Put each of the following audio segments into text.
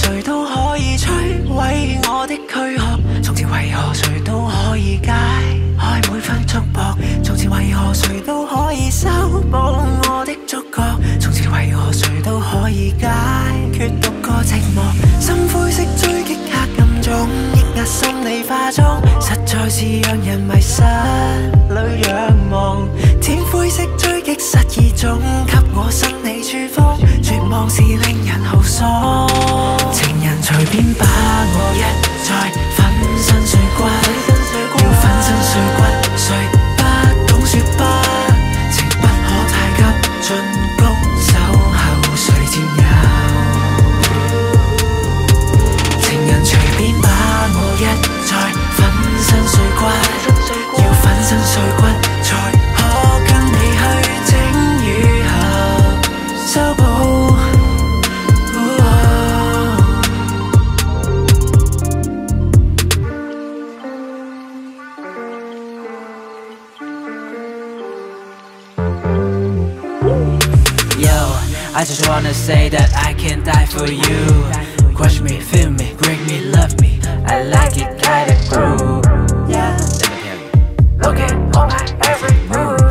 誰都可以摧毀我的軀殼。從前為何誰都可以解開每分束縛？從前為何誰都可以修補我的觸覺？從前為何誰都可以解決獨個寂寞？深灰色追擊黑暗中抑壓心理化妝，實在是讓人迷失裏仰望。天灰色追擊失意中給我生理處方，絕望是令人豪爽。情人隨便把我一再粉身碎骨，要粉身碎骨，誰不懂說不？情不可太急，進攻守候誰佔有？情人隨便把我一再粉身碎骨，要粉身碎骨，才可跟你去整與合，修補。 I just wanna say that I can die for you. Crush me, feel me, break me, love me. I like it kinda cruel. Yeah. Okay, on my every move.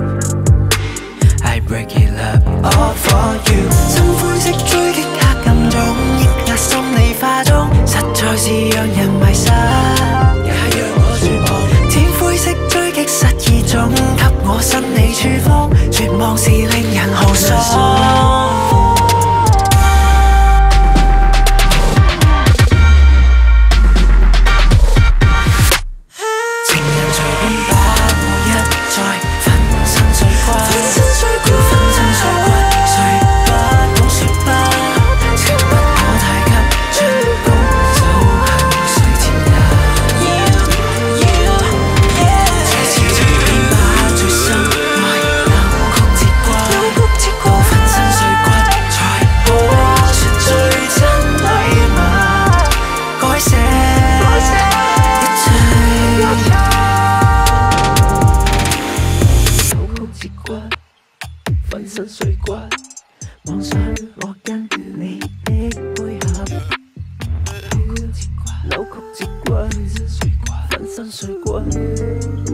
I break it up all for you. 深灰色追擊黑暗中抑壓心理化妝，實在是讓人迷失，也讓我絕望。天灰色追擊失意中給我生理處方，絕望是令人豪爽。粉身碎骨，妄想我跟你的配合，扭曲折骨，粉身碎骨。